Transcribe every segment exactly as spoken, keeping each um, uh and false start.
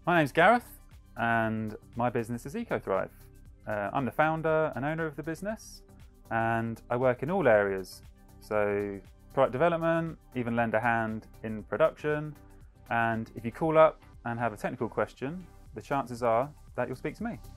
My name's Gareth and my business is Ecothrive. Uh, I'm the founder and owner of the business and I work in all areas. So product development, even lend a hand in production, and if you call up and have a technical question, the chances are that you'll speak to me.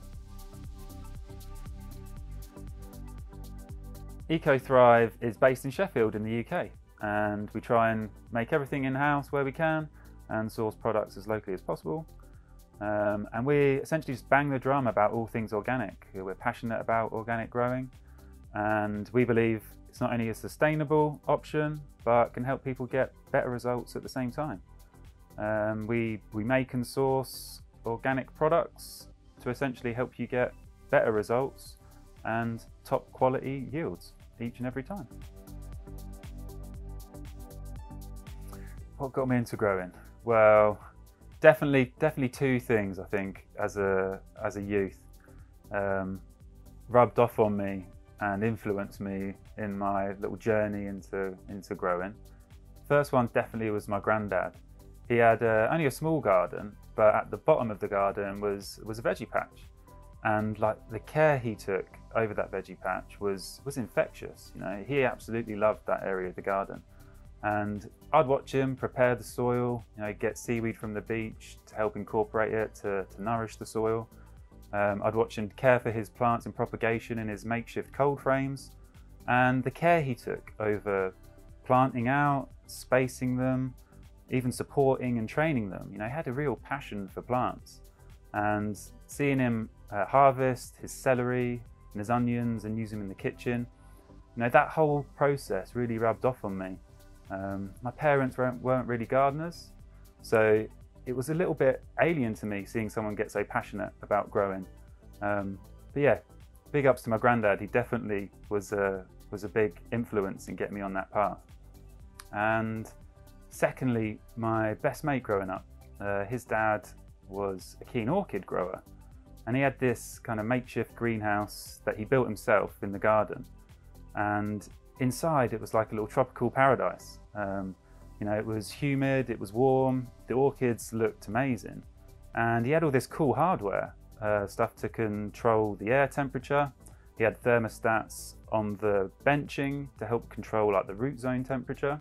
Ecothrive is based in Sheffield in the U K, and we try and make everything in-house where we can and source products as locally as possible. Um, and we essentially just bang the drum about all things organic. We're passionate about organic growing, and we believe it's not only a sustainable option, but can help people get better results at the same time. Um, we, we make and source organic products to essentially help you get better results and top quality yields each and every time. What got me into growing? Well, definitely, definitely two things I think as a as a youth um, rubbed off on me and influenced me in my little journey into into growing. First one definitely was my granddad. He had uh, only a small garden, but at the bottom of the garden was was a veggie patch, and like the care he took over that veggie patch was was infectious. You know, he absolutely loved that area of the garden. And I'd watch him prepare the soil, you know, get seaweed from the beach to help incorporate it to, to nourish the soil. Um, I'd watch him care for his plants and propagation in his makeshift cold frames, and the care he took over planting out, spacing them, even supporting and training them. You know, he had a real passion for plants, and seeing him uh, harvest his celery and his onions and use them in the kitchen, you know, that whole process really rubbed off on me. Um, my parents weren't, weren't really gardeners, so it was a little bit alien to me seeing someone get so passionate about growing. Um, but yeah, big ups to my granddad. He definitely was a, was a big influence in getting me on that path. And secondly, my best mate growing up, uh, his dad was a keen orchid grower, and he had this kind of makeshift greenhouse that he built himself in the garden. And inside it was like a little tropical paradise. Um, you know, it was humid, it was warm, the orchids looked amazing. And he had all this cool hardware, uh, stuff to control the air temperature. He had thermostats on the benching to help control like the root zone temperature.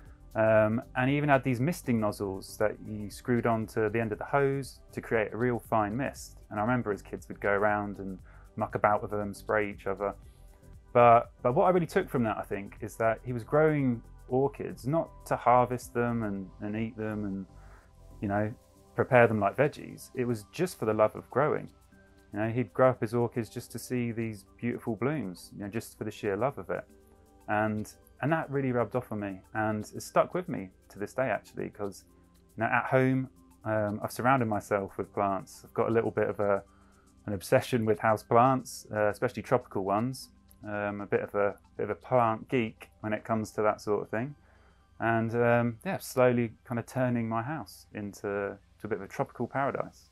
Um, and he even had these misting nozzles that you screwed onto the end of the hose to create a real fine mist. And I remember as kids would go around and muck about with them, spray each other. But, but what I really took from that, I think, is that he was growing orchids not to harvest them and, and eat them and, you know, prepare them like veggies. It was just for the love of growing. You know, he'd grow up his orchids just to see these beautiful blooms, you know, just for the sheer love of it. And, and that really rubbed off on me, and it's stuck with me to this day, actually, because you know, at home, um, I've surrounded myself with plants. I've got a little bit of a, an obsession with house plants, uh, especially tropical ones. Um, a bit of a bit of a plant geek when it comes to that sort of thing, and um, yeah, slowly kind of turning my house into to a bit of a tropical paradise.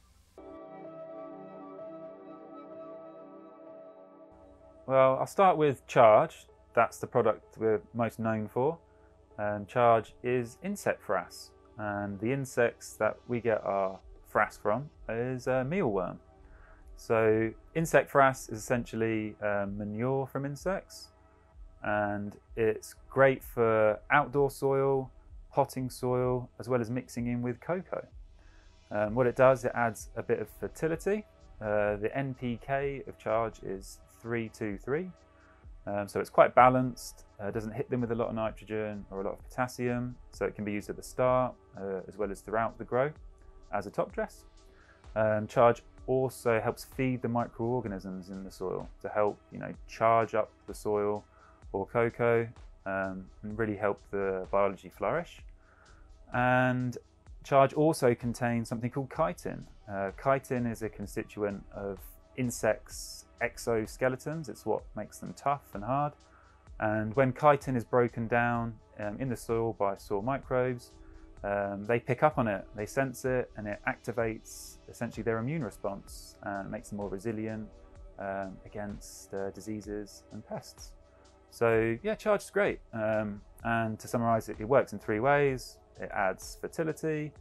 Well, I'll start with Charge. That's the product we're most known for. And Charge is insect frass, and the insects that we get our frass from is a mealworm. So insect frass is essentially um, manure from insects, and it's great for outdoor soil, potting soil, as well as mixing in with cocoa. Um, what it does, it adds a bit of fertility. Uh, the N P K of Charge is three two three, um, so it's quite balanced. Uh, doesn't hit them with a lot of nitrogen or a lot of potassium, so it can be used at the start uh, as well as throughout the grow as a top dress. Um, Charge also helps feed the microorganisms in the soil to help, you know, charge up the soil or cocoa um, and really help the biology flourish. And Charge also contains something called chitin. Uh, chitin is a constituent of insects' exoskeletons. It's what makes them tough and hard. And when chitin is broken down um, in the soil by soil microbes, Um, they pick up on it, they sense it, and it activates essentially their immune response and makes them more resilient um, against uh, diseases and pests. So yeah, Charge is great. Um, and to summarize it, it works in three ways. It adds fertility,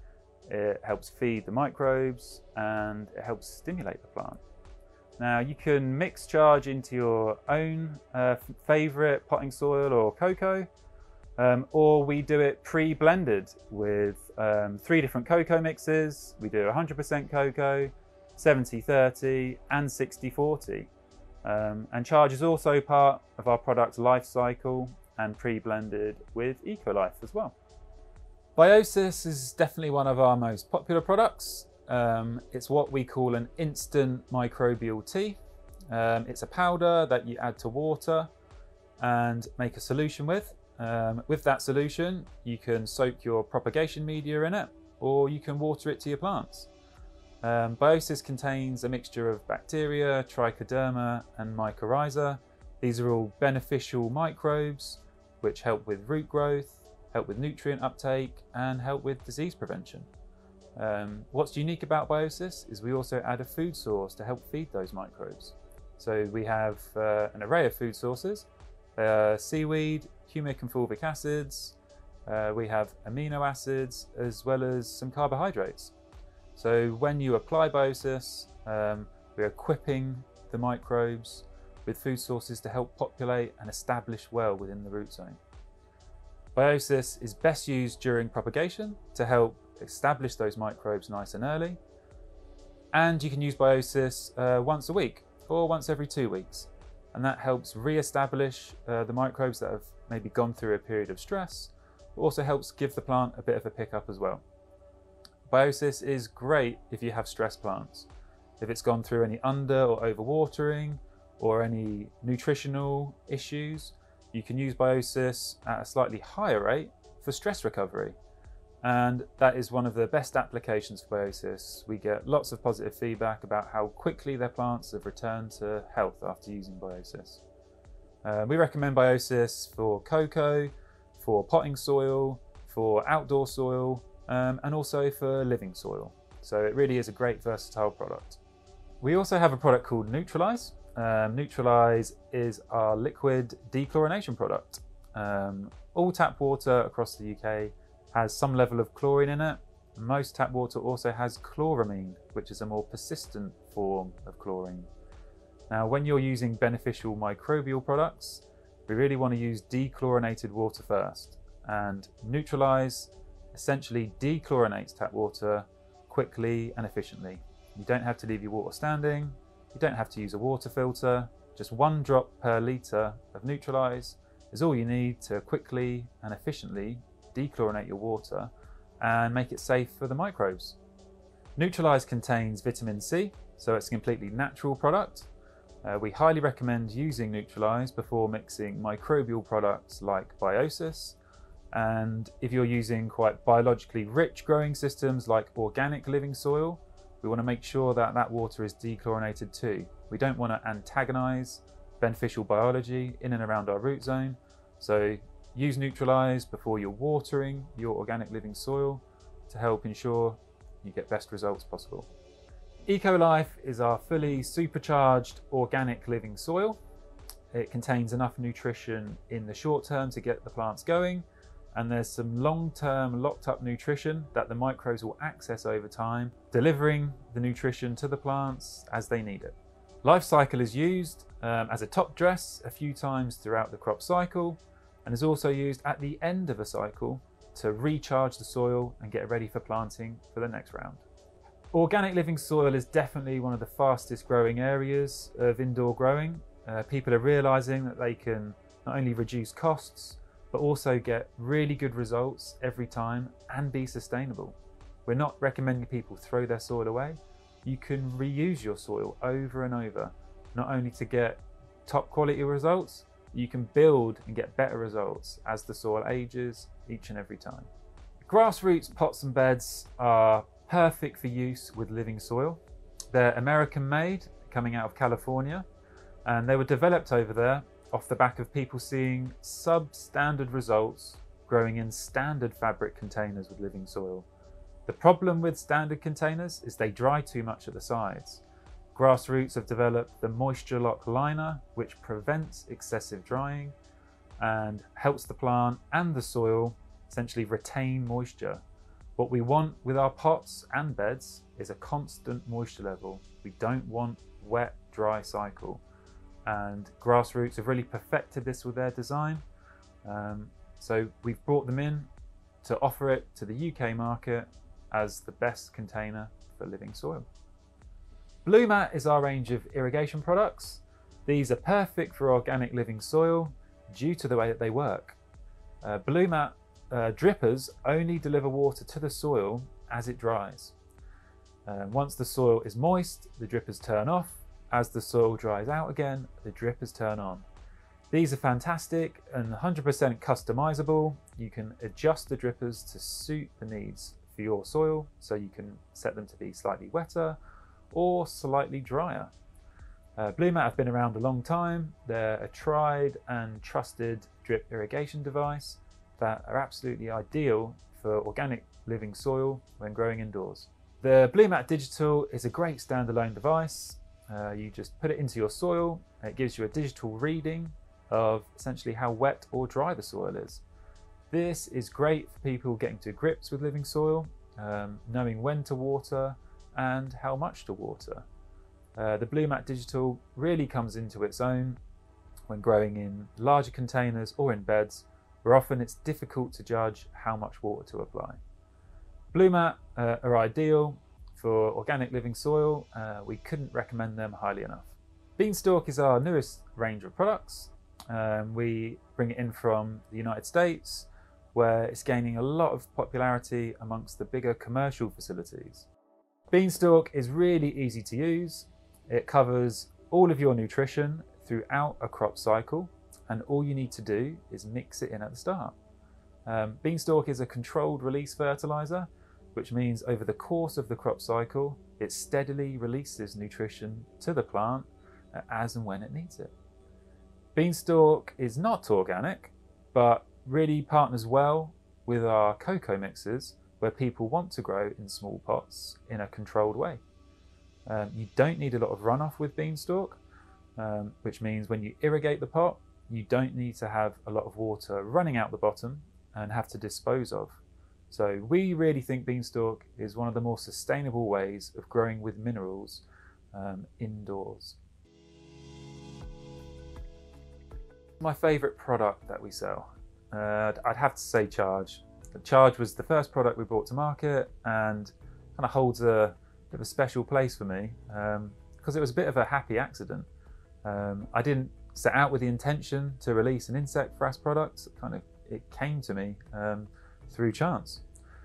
it helps feed the microbes, and it helps stimulate the plant. Now you can mix charge into your own uh, favourite potting soil or cocoa, um, or we do it pre-blended with um, three different cocoa mixes. We do one hundred percent cocoa, seventy thirty and sixty forty. Um, and charge is also part of our product life cycle and pre-blended with Ecothrive as well. Biosys is definitely one of our most popular products. Um, it's what we call an instant microbial tea. Um, it's a powder that you add to water and make a solution with. Um, with that solution, you can soak your propagation media in it, or you can water it to your plants. Um, Biosys contains a mixture of bacteria, trichoderma and mycorrhiza. These are all beneficial microbes which help with root growth, help with nutrient uptake and help with disease prevention. Um, what's unique about Biosys is we also add a food source to help feed those microbes. So we have uh, an array of food sources, uh, seaweed, humic and fulvic acids, uh, we have amino acids as well as some carbohydrates. So when you apply Biosys, um, we're equipping the microbes with food sources to help populate and establish well within the root zone. Biosys is best used during propagation to help establish those microbes nice and early. And you can use Biosys uh, once a week or once every two weeks. And that helps re-establish uh, the microbes that have maybe gone through a period of stress, but also helps give the plant a bit of a pickup as well. Biosys is great if you have stress plants. If it's gone through any under or overwatering or any nutritional issues, you can use Biosys at a slightly higher rate for stress recovery. And that is one of the best applications for Biosys. We get lots of positive feedback about how quickly their plants have returned to health after using Biosys. Uh, we recommend Biosys for cocoa, for potting soil, for outdoor soil, um, and also for living soil. So it really is a great versatile product. We also have a product called Neutralise. Um, Neutralise is our liquid dechlorination product. Um, all tap water across the U K has some level of chlorine in it. Most tap water also has chloramine, which is a more persistent form of chlorine. Now, when you're using beneficial microbial products, we really want to use dechlorinated water first. And Neutralise essentially dechlorinates tap water quickly and efficiently. You don't have to leave your water standing. You don't have to use a water filter. Just one drop per litre of Neutralise is all you need to quickly and efficiently dechlorinate your water and make it safe for the microbes. Neutralise contains vitamin C, so it's a completely natural product. Uh, we highly recommend using Neutralise before mixing microbial products like Biosys. And if you're using quite biologically rich growing systems like organic living soil, we want to make sure that that water is dechlorinated too. We don't want to antagonise beneficial biology in and around our root zone. So use Neutralise before you're watering your organic living soil to help ensure you get best results possible. Ecothrive is our fully supercharged organic living soil. It contains enough nutrition in the short term to get the plants going, and there's some long-term locked up nutrition that the microbes will access over time, delivering the nutrition to the plants as they need it. Life cycle is used um, as a top dress a few times throughout the crop cycle, and is also used at the end of a cycle to recharge the soil and get it ready for planting for the next round. Organic living soil is definitely one of the fastest growing areas of indoor growing. Uh, people are realizing that they can not only reduce costs, but also get really good results every time and be sustainable. We're not recommending people throw their soil away. You can reuse your soil over and over, not only to get top quality results, you can build and get better results as the soil ages each and every time. Grassroots pots and beds are perfect for use with living soil. They're American made, coming out of California, and they were developed over there off the back of people seeing substandard results growing in standard fabric containers with living soil. The problem with standard containers is they dry too much at the sides. Grassroots have developed the Moisture Lock Liner, which prevents excessive drying and helps the plant and the soil essentially retain moisture. What we want with our pots and beds is a constant moisture level. We don't want wet, dry cycle. And Grassroots have really perfected this with their design. Um, so we've brought them in to offer it to the U K market as the best container for living soil. BlueMat is our range of irrigation products. These are perfect for organic living soil due to the way that they work. Uh, BlueMat uh, drippers only deliver water to the soil as it dries. Uh, once the soil is moist, the drippers turn off. As the soil dries out again, the drippers turn on. These are fantastic and one hundred percent customizable. You can adjust the drippers to suit the needs for your soil, so you can set them to be slightly wetter or slightly drier. Uh, BlueMat have been around a long time. They're a tried and trusted drip irrigation device that are absolutely ideal for organic living soil when growing indoors. The BlueMat Digital is a great standalone device. Uh, you just put it into your soil, and it gives you a digital reading of essentially how wet or dry the soil is. This is great for people getting to grips with living soil, um, knowing when to water and how much to water. Uh, the BlueMat Digital really comes into its own when growing in larger containers or in beds, where often it's difficult to judge how much water to apply. BlueMat uh, are ideal for organic living soil. Uh, we couldn't recommend them highly enough. Beanstalk is our newest range of products. Um, we bring it in from the United States, where it's gaining a lot of popularity amongst the bigger commercial facilities. Beanstalk is really easy to use. It covers all of your nutrition throughout a crop cycle, and all you need to do is mix it in at the start. Um, Beanstalk is a controlled release fertilizer, which means over the course of the crop cycle, it steadily releases nutrition to the plant as and when it needs it. Beanstalk is not organic, but really partners well with our cocoa mixes, where people want to grow in small pots in a controlled way. Um, you don't need a lot of runoff with Beanstalk, um, which means when you irrigate the pot, you don't need to have a lot of water running out the bottom and have to dispose of. So we really think Beanstalk is one of the more sustainable ways of growing with minerals um, indoors. My favourite product that we sell, uh, I'd have to say Charge. Charge was the first product we brought to market and kind of holds a bit of a special place for me um, because it was a bit of a happy accident. Um, I didn't set out with the intention to release an insect frass product. Kind of, it came to me um, through chance.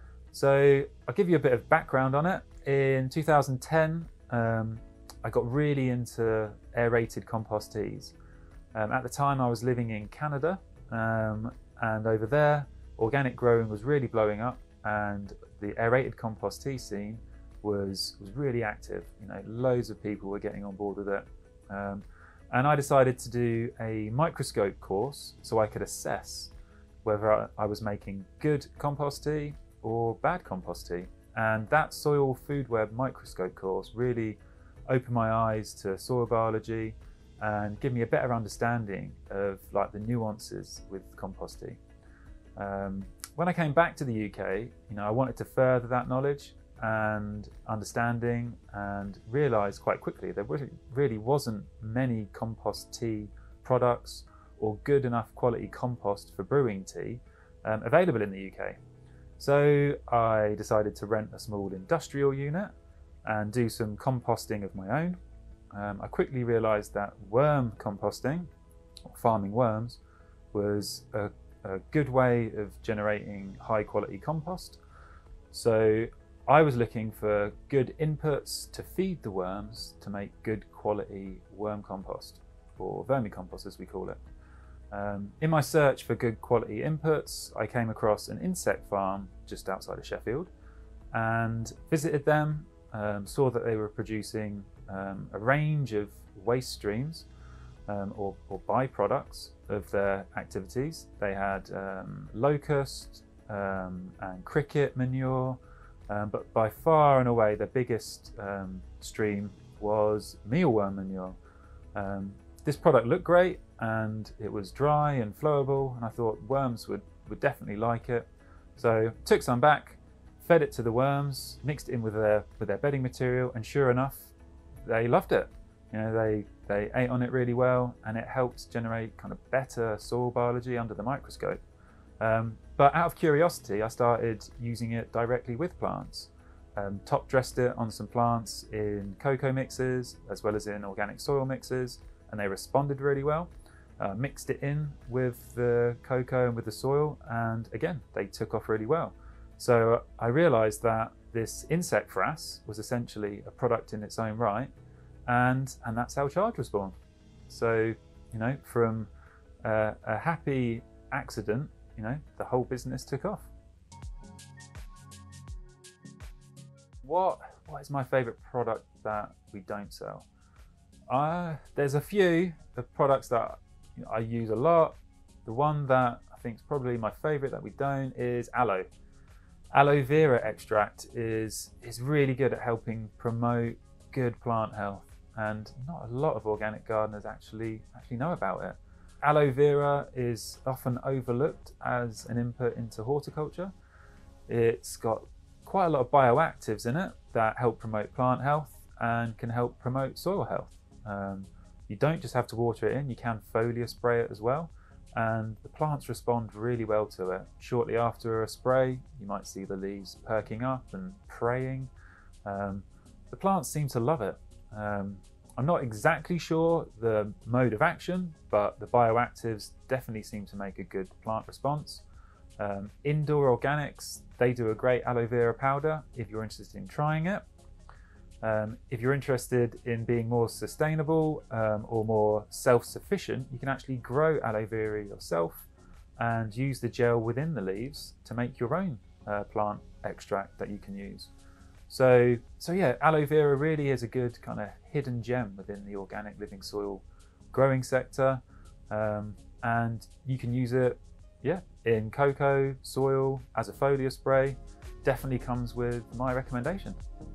So I'll give you a bit of background on it. In two thousand ten, um, I got really into aerated compost teas. Um, at the time I was living in Canada, um, and over there organic growing was really blowing up, and the aerated compost tea scene was, was really active. You know, loads of people were getting on board with it. Um, and I decided to do a microscope course so I could assess whether I, I was making good compost tea or bad compost tea. And that soil food web microscope course really opened my eyes to soil biology and give me a better understanding of like the nuances with compost tea. Um, when I came back to the U K, you know, I wanted to further that knowledge and understanding, and realised quite quickly there really, really wasn't many compost tea products or good enough quality compost for brewing tea um, available in the U K. So I decided to rent a small industrial unit and do some composting of my own. Um, I quickly realised that worm composting, or farming worms, was a, a good way of generating high quality compost. So I was looking for good inputs to feed the worms to make good quality worm compost, or vermicompost as we call it. Um, in my search for good quality inputs, I came across an insect farm just outside of Sheffield and visited them, um, saw that they were producing um, a range of waste streams um, or, or byproducts of their activities. They had um, locust um, and cricket manure, um, but by far and away the biggest um, stream was mealworm manure. Um, this product looked great and it was dry and flowable, and I thought worms would, would definitely like it. So took some back, fed it to the worms, mixed it in with their, with their bedding material, and sure enough, they loved it. You know, they, they ate on it really well, and it helped generate kind of better soil biology under the microscope. Um, but out of curiosity, I started using it directly with plants. Um, top dressed it on some plants in cocoa mixes, as well as in organic soil mixes, and they responded really well. Uh, mixed it in with the cocoa and with the soil, and again, they took off really well. So I realized that this insect frass was essentially a product in its own right, and, and that's how Charge was born. So, you know, from uh, a happy accident, you know, the whole business took off. What, what is my favorite product that we don't sell? Uh, there's a few of products that you know, I use a lot. The one that I think is probably my favorite that we don't is aloe. Aloe vera extract is, is really good at helping promote good plant health, and not a lot of organic gardeners actually, actually know about it. Aloe vera is often overlooked as an input into horticulture. It's got quite a lot of bioactives in it that help promote plant health and can help promote soil health. Um, you don't just have to water it in, you can foliar spray it as well, and the plants respond really well to it. Shortly after a spray, you might see the leaves perking up and praying. Um, the plants seem to love it. Um, I'm not exactly sure the mode of action, but the bioactives definitely seem to make a good plant response. Um, Indoor Organics, they do a great aloe vera powder if you're interested in trying it. Um, if you're interested in being more sustainable um, or more self-sufficient, you can actually grow aloe vera yourself and use the gel within the leaves to make your own uh, plant extract that you can use. So, so yeah, aloe vera really is a good kind of hidden gem within the organic living soil growing sector, um, and you can use it, yeah, in cocoa, soil, as a foliar spray. Definitely comes with my recommendation.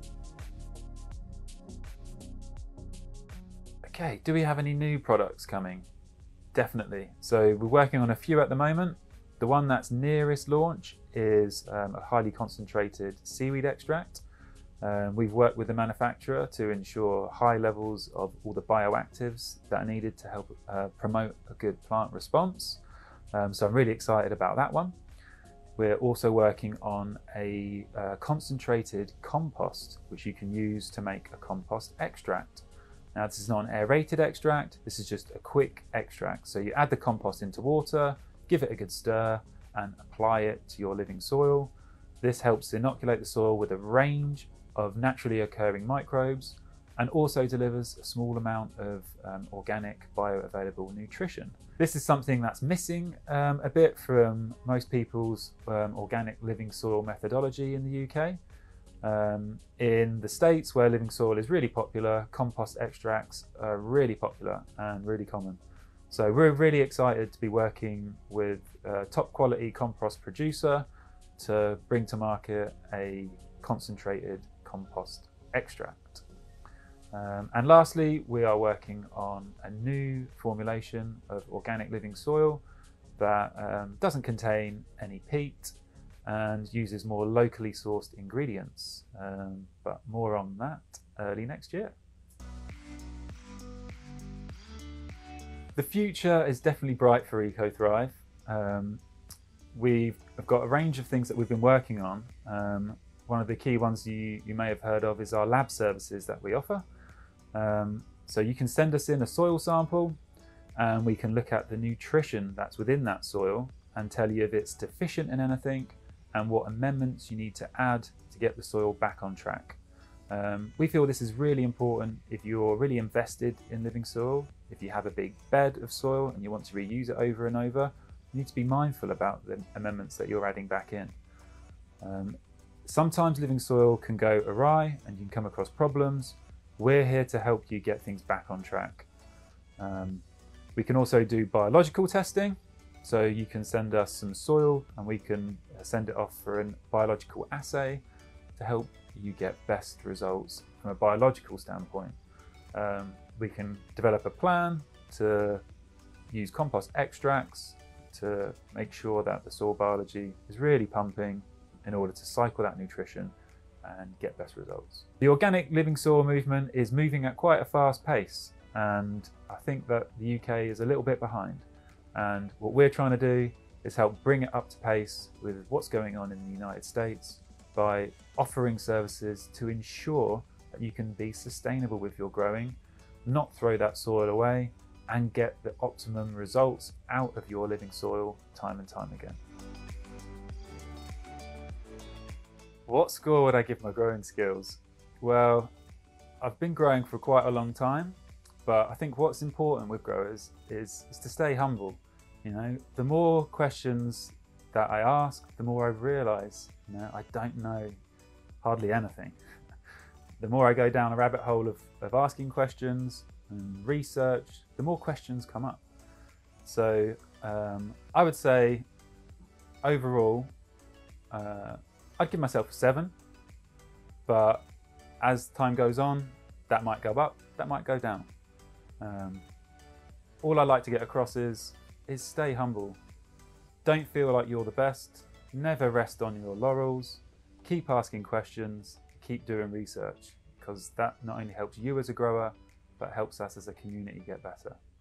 Okay, do we have any new products coming? Definitely. So we're working on a few at the moment. The one that's nearest launch is um, a highly concentrated seaweed extract. Um, we've worked with the manufacturer to ensure high levels of all the bioactives that are needed to help uh, promote a good plant response. Um, so I'm really excited about that one. We're also working on a uh, concentrated compost, which you can use to make a compost extract. Now, this is not an aerated extract, this is just a quick extract. So you add the compost into water, give it a good stir, and apply it to your living soil. This helps inoculate the soil with a range of naturally occurring microbes, and also delivers a small amount of um, organic bioavailable nutrition. This is something that's missing um, a bit from most people's um, organic living soil methodology in the U K. Um, in the States, where living soil is really popular, compost extracts are really popular and really common. So we're really excited to be working with a top quality compost producer to bring to market a concentrated compost extract. Um, and lastly, we are working on a new formulation of organic living soil that um, doesn't contain any peat and uses more locally sourced ingredients, um, but more on that early next year. The future is definitely bright for Ecothrive. Um, we've got a range of things that we've been working on. Um, one of the key ones you, you may have heard of is our lab services that we offer. Um, so you can send us in a soil sample and we can look at the nutrition that's within that soil and tell you if it's deficient in anything and what amendments you need to add to get the soil back on track. Um, we feel this is really important if you're really invested in living soil. If you have a big bed of soil and you want to reuse it over and over, you need to be mindful about the amendments that you're adding back in. Um, sometimes living soil can go awry and you can come across problems. We're here to help you get things back on track. Um, we can also do biological testing. So you can send us some soil and we can send it off for a biological assay to help you get best results from a biological standpoint. Um, we can develop a plan to use compost extracts to make sure that the soil biology is really pumping in order to cycle that nutrition and get best results. The organic living soil movement is moving at quite a fast pace, and I think that the U K is a little bit behind. And what we're trying to do is help bring it up to pace with what's going on in the United States by offering services to ensure that you can be sustainable with your growing, not throw that soil away, and get the optimum results out of your living soil time and time again. What score would I give my growing skills? Well, I've been growing for quite a long time, but I think what's important with growers is, is to stay humble. You know, the more questions that I ask, the more I realise, you know, I don't know hardly anything. The more I go down a rabbit hole of, of asking questions and research, the more questions come up. So um, I would say overall, uh, I'd give myself a seven, but as time goes on, that might go up, that might go down. Um, all I like to get across is, is stay humble. Don't feel like you're the best, never rest on your laurels, keep asking questions, keep doing research, because that not only helps you as a grower, but helps us as a community get better.